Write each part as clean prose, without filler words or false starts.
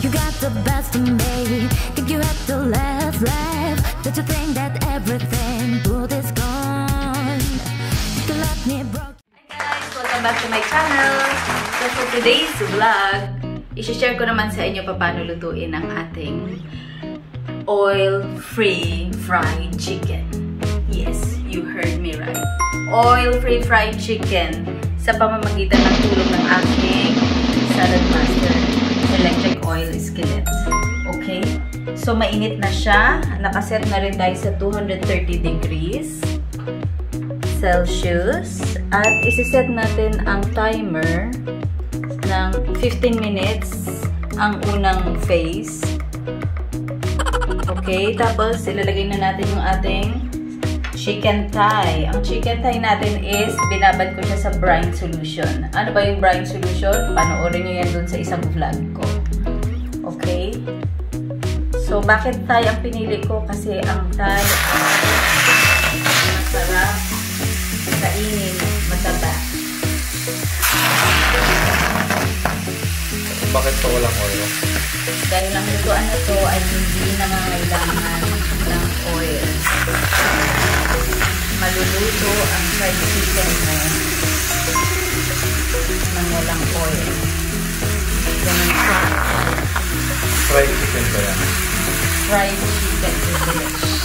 You got the best of me. Think you have to laugh. Don't you think that everything good is gone? You let me broke. Hi guys! Welcome back to my channel. So for today's vlog, i-share ko naman sa inyo paano lutuin ang ating oil-free fried chicken. Yes, you heard me right. Oil-free fried chicken sa pamamagitan ng tulong ng aking Salad Master Electric Oil Skillet. Okay? So, mainit na siya. Nakaset na rin tayo sa 230 degrees Celsius. At isiset natin ang timer ng 15 minutes ang unang phase. Okay? Tapos, ilalagay na natin yung ating chicken thigh. Ang chicken thigh natin is, binabad ko siya sa brine solution. Ano ba yung brine solution? Panoorin nyo yan dun sa isang vlog ko. Okay? So, bakit thigh ang pinili ko? Kasi ang thigh masarap, kainin, mataba. Bakit pa walang oil? Dahil ang lutuan na to ay hindi nangangailangan ng oil. Maluluto ang fried chicken mo nang walang oil. Ganun siya. Fried chicken ba yan? Fried chicken is delish.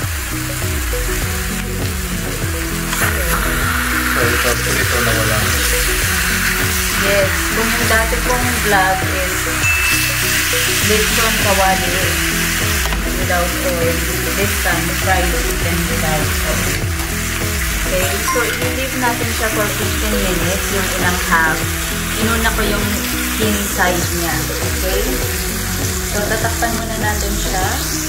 Fried ito na walang. Yes, kung yung dati kong vlog is lechon kawali without oil. This time, fried chicken without oil. Okay, so i-leave natin siya for 15 minutes, yung unang half. Inuna ko yung skin side niya. Okay? So, tatakpan muna natin siya.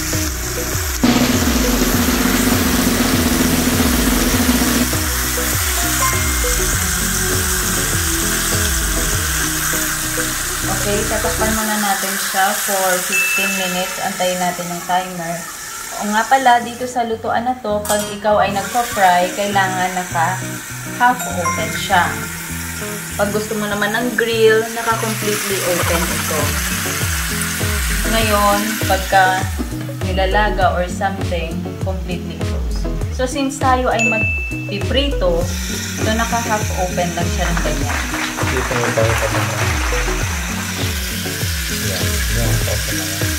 Okay, tatakpan muna natin siya for 15 minutes. Antayin natin yung timer. O nga pala, dito sa lutuan na to, pag ikaw ay nagpa-fry, kailangan naka-half open siya. Pag gusto mo naman ng grill, naka-completely open ito. Ngayon, pagka nilalaga or something, completely closed. So, since tayo ay mag-piprito, so naka-half open lang siya ng ganyan. Dito mo tayo pa naman. Yan. Yan. Open na yan.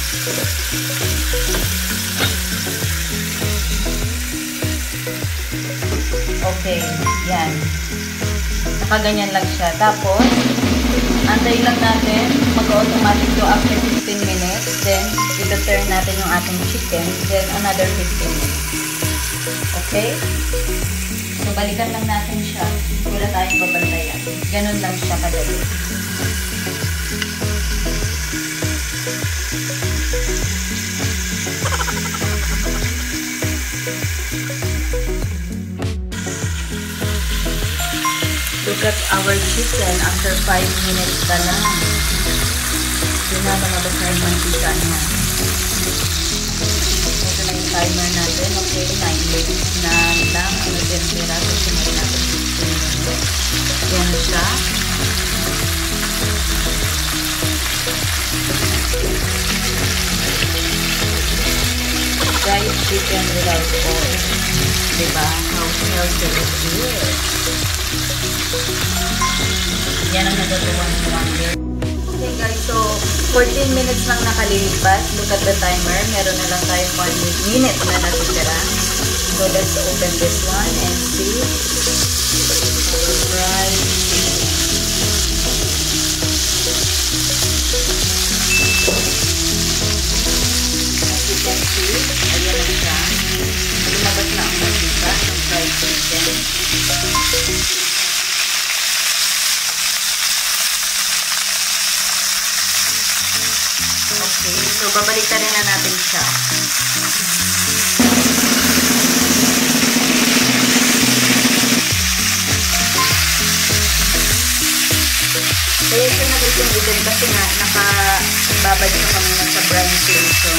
Okay. Yan. Nakaganyan lang siya. Tapos, antayin lang natin. Mag-automatic to after 15 minutes. Then, ito-turn natin yung ating chicken. Then, another 15 minutes. Okay? So, balikan lang natin siya. Wala tayong babantayan. Ganun lang siya kadali. Look at our chicken after 5 minutes na lang. Yun na, lumabas na yung mantika niya. Ito na yung timer natin. Okay, 9 minutes na lang. Ano din tira? So, sumayin natin 15 minutes. Yan siya. Fried chicken without oil. Diba? How healthy it is. Yan ang nagagawa ng wonder. Okay guys, so 14 minutes lang nakalilipas. Look at the timer. Meron na lang tayo 1 minute na natitira. So let's open this one and see. Fried chicken. As you can see, ayan na siya. Lumabas na ang mantika ng fried chicken. Okay, so babalikan rin na natin siya. Kaya siya nag-ulitin kasi nga nakababad siya kami sa brine solution.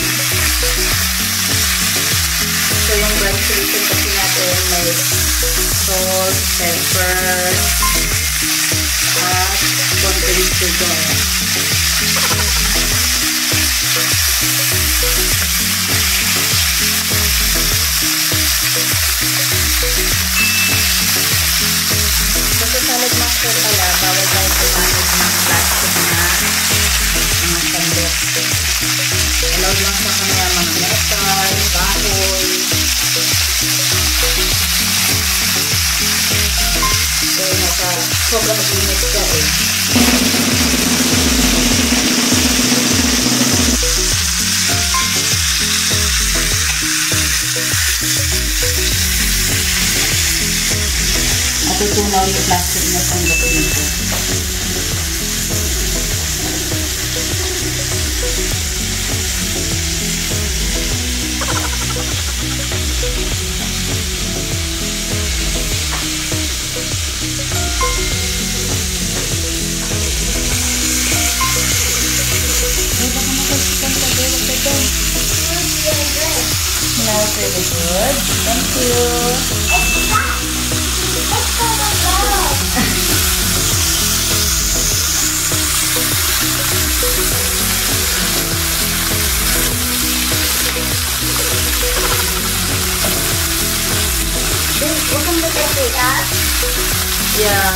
So yung brine solution kasi natin may salt, pepper, at konting sugar. Kasi salad master pala, bawal tayo gumamit ng plastic na mga sandok. Allowed lang sa kanya mga metal, kahoy. So, nasa sobrang init ka eh. Natutunaw yung plastic na sandok dito. Smells really good. Thank you. Huwag kang mag-repeat. Yeah.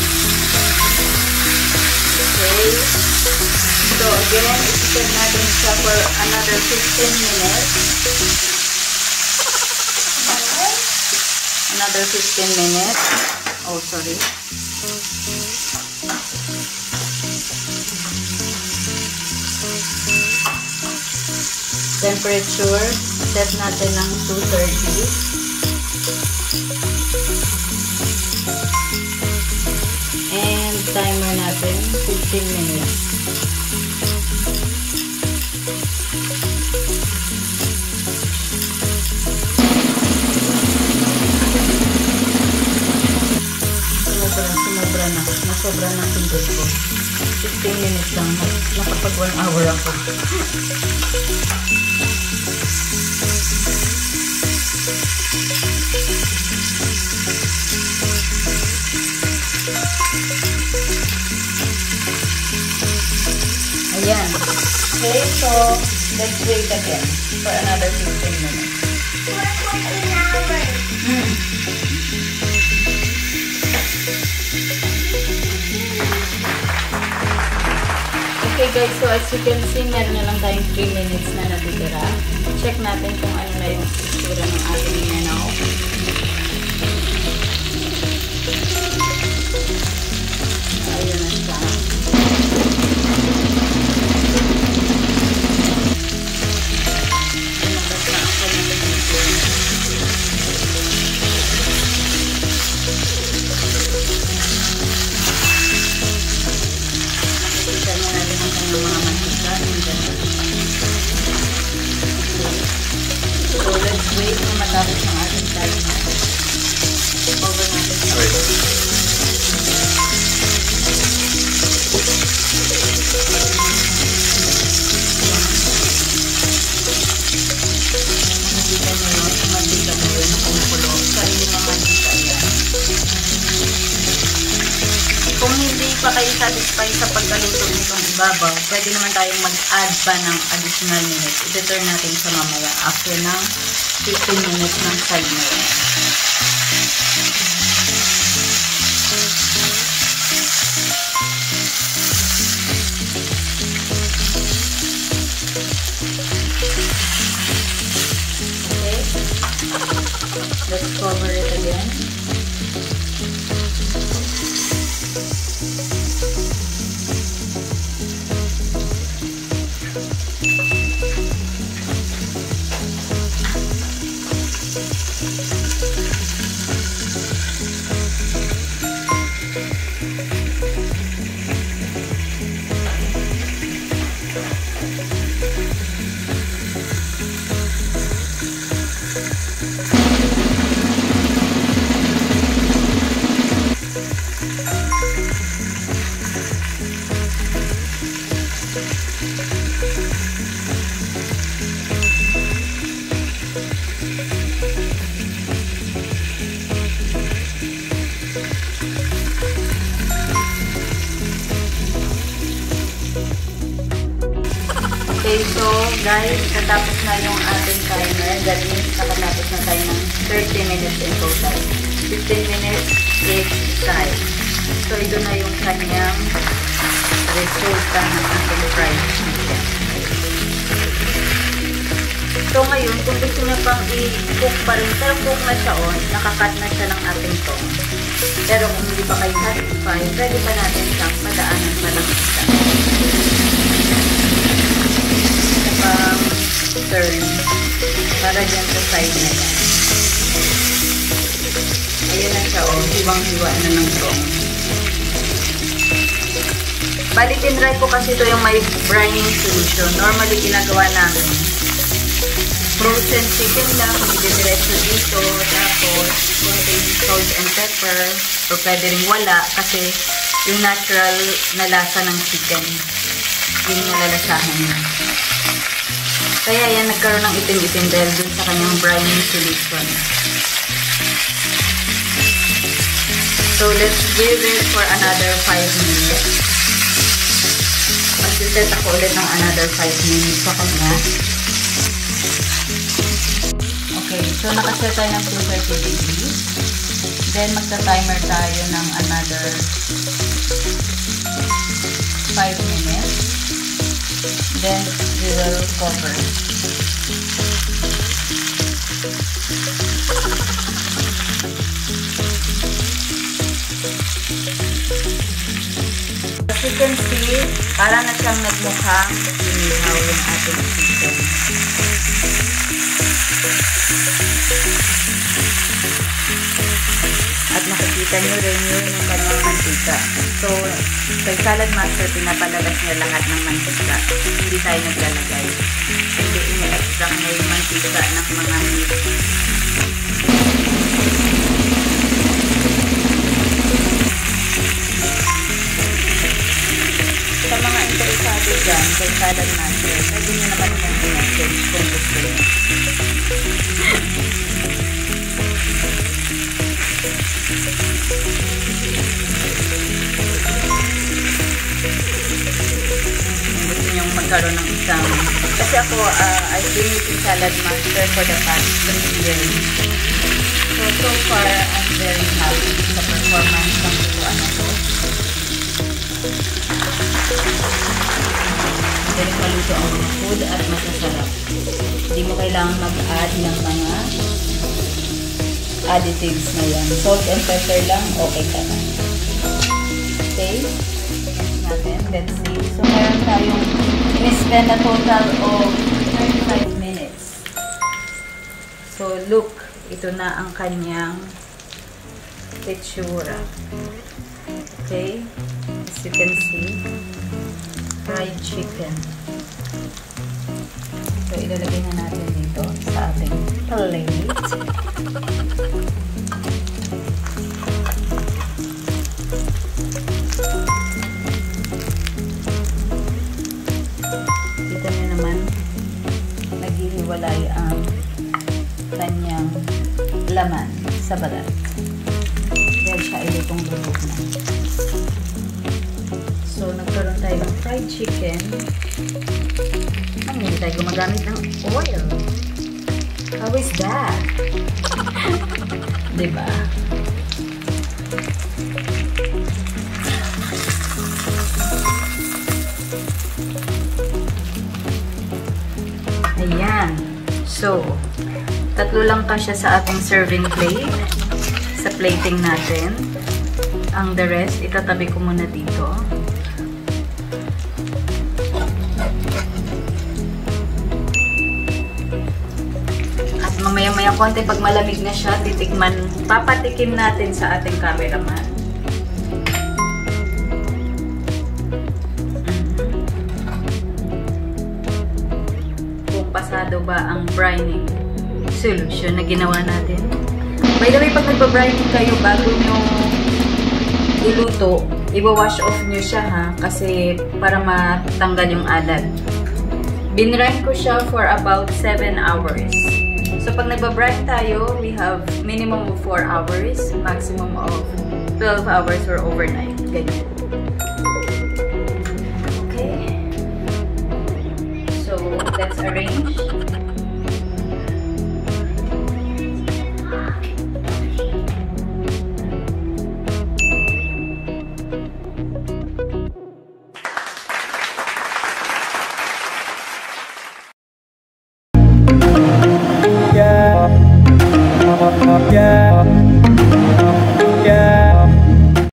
Okay. So again, i-set natin siya for another 15 minutes. Another 15 minutes. Oh, sorry. Temperature, set natin ng 230. And timer natin 15 minutes. Sobra na pindot ko. 15 minutes lang. Nakapag 1 hour ako. Ayan. Okay, so let's wait again for another 15 minutes. Okay guys, so as you can see, meron na lang tayong 3 minutes na natitira. Check natin kung ano na yung itsura ng ating menaw. Ayun na siya. So let's wait na matapos ang ating timer. Over natin. Nakita nyo yun, mantika mo yun na kumukulo. Sarili ng mantika yan. Kung hindi pa kayo satisfied sa pagkaluto nitong ibabaw, pwede naman tayong mag-add pa ng additional minutes. I-turn natin sa mamaya after ng 15 minutes ng side na yun. Okay. Let's cover it again. Okay, so guys, katapos na yung ating timer. That means nakatapos na tayo ng 30 minutes in total. 15 minutes each side. So, ito na yung kanyang resulta ng ating fried chicken. So, ngayon, kung gusto niya pang i-cook pa rin, pero cook na siya nakakat na siya ng ating tong. Pero kung hindi pa kayo satisfied, pwede pa natin siyang padaanan pa ng isa. Pang turn para dyan sa side na yan. Ayun na siya, hiwang-hiwa na ng tong. Bali, tinry ko kasi ito yung may brining solution. Normally, ginagawa namin frozen chicken lang, i-diretso dito, tapos contain salt and pepper, o pwede rin wala, kasi yung natural na lasa ng chicken, yung nalalasahan niya. Kaya yan, nagkaroon ng itim-itim dahil dun sa kanyang brining solution. So, let's give it for another 5 minutes. Mag-set ako ulit ng another 5 minutes sa kanya. Okay, so nakaset tayo ng 230 degrees. Then, magta-timer tayo ng another 5 minutes. Then, we will cover. As you can see, para na siyang nagmukhang inihaw yung ating chicken. At makikita nyo rin yung kanyang mantika. So, kay Salad Master, pinapalabas niya lahat ng mantika. Hindi tayo naglalagay. Hindi ini-extract niya yung mantika ng mga meat. Sa mga interesado dyan, kay Salad Master, pwede nyo naman yung message kung gusto nyo. Gusto nyo magkaroon ng isang, kasi ako, I've been using Salad Master for the past 3 years. So far, I'm very happy sa performance ng lutuan na to. Very maluto ang mga food at masasarap. Hindi mo kailangan mag-add ng mga additives na yan. Salt and pepper lang, okay ka na. Okay? Natin. Let's see. So, meron tayong in-spend a total of 35 minutes. So, look. Ito na ang kanyang itsura. Okay? As you can see, fried chicken. So, ilalagay na natin dito sa ating plate. Kita nyo naman, naghihiwalay ang kanyang laman sa balat. Dahil siya ay lutong-luto na. So, nagkaroon tayo ng fried chicken. Hindi tayo gumagamit ng oil. How is that? Diba? Ayan. So, tatlo lang kasya sa ating serving plate. Sa plating natin. Ang the rest, itatabi ko muna dito. Mamaya-maya konti, pag malamig na siya, papatikim natin sa ating cameraman. Kung pasado ba ang brining solution na ginawa natin. By the way, pag nagpa-brining kayo, bago nyo iluto, i-wash off nyo siya ha, kasi para matanggal yung alat. Binrine ko siya for about 7 hours. So, pag nagba-brine tayo, we have minimum of 4 hours, maximum of 12 hours or overnight. Ganyan. Okay. So, let's arrange.